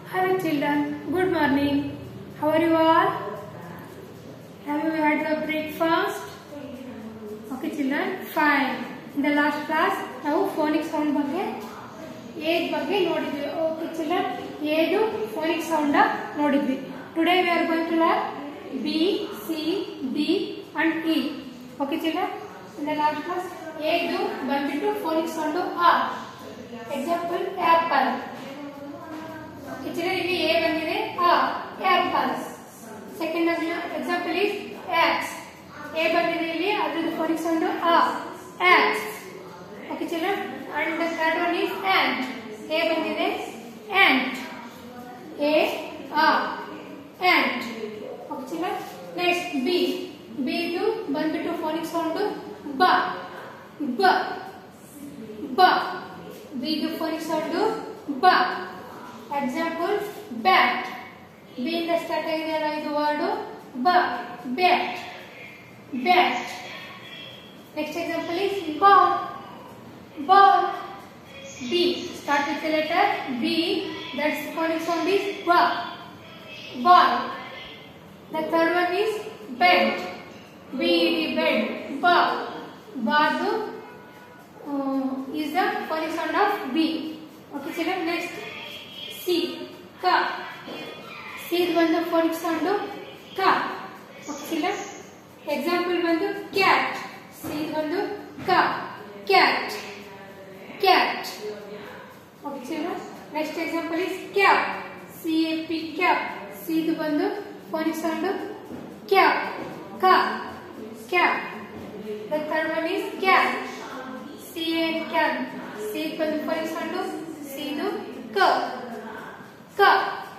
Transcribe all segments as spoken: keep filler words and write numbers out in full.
Hello children, good morning. How are you all? Have you had the breakfast? Okay children, fine. In the last class, now phonic sound ಬಗ್ಗೆ age ಬಗ್ಗೆ ನೋಡಿದ್ವಿ. Okay children, age phonic sound ನೋಡಿದ್ವಿ. Today we are going to learn B, C, D and E. Okay children, in the last class age ಬಂದ್ಬಿಟ್ಟು phonic sound A. Example apple. Children, A ಬಂದಿದೆ A, apples. Second example is X. A ಬಂದಿದೆ ಇಲ್ಲಿ ಅದರ phonic sound A, X. Okay children, and the third one is ant. A ಬಂದಿದೆ ant. A, A, ant. Okay children, next B. B ಇದು ಬಂದ್ಬಿಟ್ಟು phonic sound B, B, B. B ಇದು phonic sound B. Example bat. B ಇಂದ start ಆಗಿದೆ ಅಲ್ಲ ಇದು word ಬ bat, bat. Next example is ball, ball. B start with the letter B, that's phonic sound is ba, ball. The third one is bed. B the bed, ba, badu uh, is the phonic sound of B. Okay children, next C, ka. C ಬಂದು phonic sound ka. Okay children, example ಬಂದು cat. C ಬಂದು ka, cat, cat. Okay children, next example is cap. C A P, cap. C ಇದು ಬಂದು phonic sound cap, ka, cap. The third one is cat. C A can. C ಬಂದು phonic sound C ಇದು ka, ka.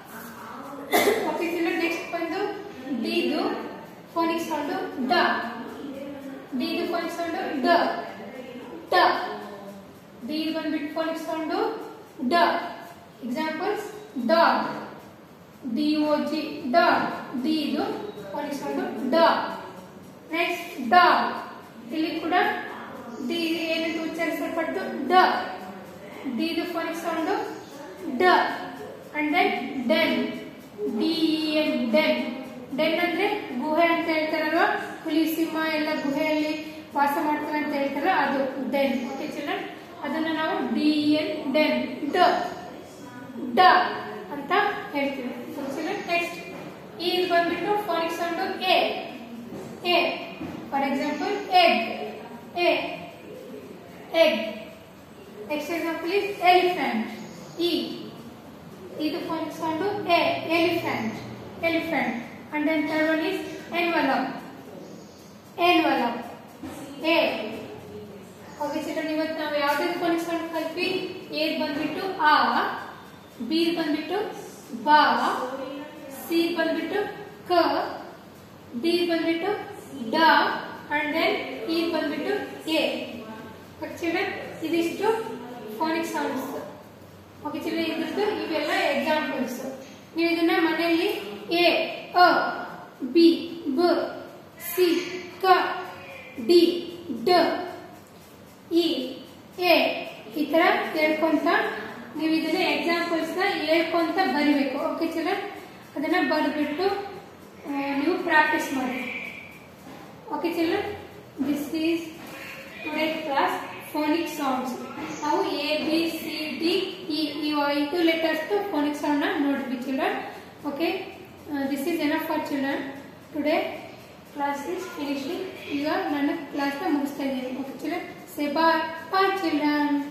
Okay children, next ಬಂದು D ಇದು phonic sound da. D ಇದು phonic sound da, da. D ಇದು ಬಂದ್ಬಿಟ್ಟು phonic sound da. Examples dog, D O G, dog. D ಇದು phonic sound da. Next dog. ಇಲ್ಲಿ ಕೂಡ D ಏನಂತ ಉಚ್ಚರಿಸಲ್ಪಟ್ಟು da. D ಇದು phonic sound da. And then den, D E N, den. Den ಅಂದ್ರೆ ಗುಹೆ ಅಂತ ಹೇಳ್ತಾರಲ್ವಾ, ಹುಲಿ ಸಿಂಹ ಎಲ್ಲ ಗುಹೆಯಲ್ಲಿ ವಾಸ ಮಾಡ್ತಾರೆ ಅಂತ ಹೇಳ್ತಾರಲ್ಲ ಅದು den. ಓಕೆ ಚಿಲ್ಡ್ರನ್, ಅದನ್ನ ನಾವು D E N, den, ಡ, ಡ ಅಂತ ಹೇಳ್ತೀವಿ. ಚಿಲ್ಡ್ರನ್, ನೆಕ್ಸ್ಟ್ ಈ ಬಂದ್ಬಿಟ್ಟು phonic sound A, A. For example egg, A, egg. Next example is elephant, E. ಇದು phonic sound A, elephant, elephant. And then third one is envelope, envelope, A. Okay children, ಇವತ್ತು ನಾವು ಯಾವುದೇ phonic sound ಕಲ್ತ್ವಿ. A ಬಂದ್ಬಿಟ್ಟು A, B ಬಂದ್ಬಿಟ್ಟು ಬ, C ಬಂದ್ಬಿಟ್ಟು ಕ, D ಬಂದ್ಬಿಟ್ಟು ಡ, and then E ಬಂದ್ಬಿಟ್ಟು A. Okay children, ಇದಿಷ್ಟು phonic sounds. ಓಕೆ ಚಿಲ್ಡ್ರನ್, ಇದ್ರದ್ದು ಇವೆಲ್ಲ ಎಕ್ಸಾಂಪಲ್ಸ್. ನೀವು ಇದನ್ನ ಮನೆಯಲ್ಲಿ ಎ, ಅ, ಬಿ, ಬ, ಸಿ, ಕ, ಡಿ, ಡ, ಇ, ಎ ಈ ತರ ಹೇಳ್ಕೊಂತ ನೀವು ಇದನ್ನ ಎಕ್ಸಾಂಪಲ್ಸ್ ನ ಹೇಳ್ಕೊಂತ ಬರಿಬೇಕು. ಓಕೆ ಚಿಲ್ಡ್ರನ್, ಅದನ್ನ ಬರೆದ್ಬಿಟ್ಟು ನೀವು ಪ್ರಾಕ್ಟೀಸ್ ಮಾಡಿ. Okay children, this is today class phonic sounds. ನಾವು A, B, C, D, E ಈ ಐದು ಲೆಟರ್ಸ್ phonic sound ನ ನೋಡಿದ್ವಿ children. Okay, this is enough for children. Today class is finishing. ಈಗ ನನ್ನ ಕ್ಲಾಸ್ ನ ಮುಗಿಸ್ತಾ ಇದ್ದೀನಿ. Okay children, say bye bye children.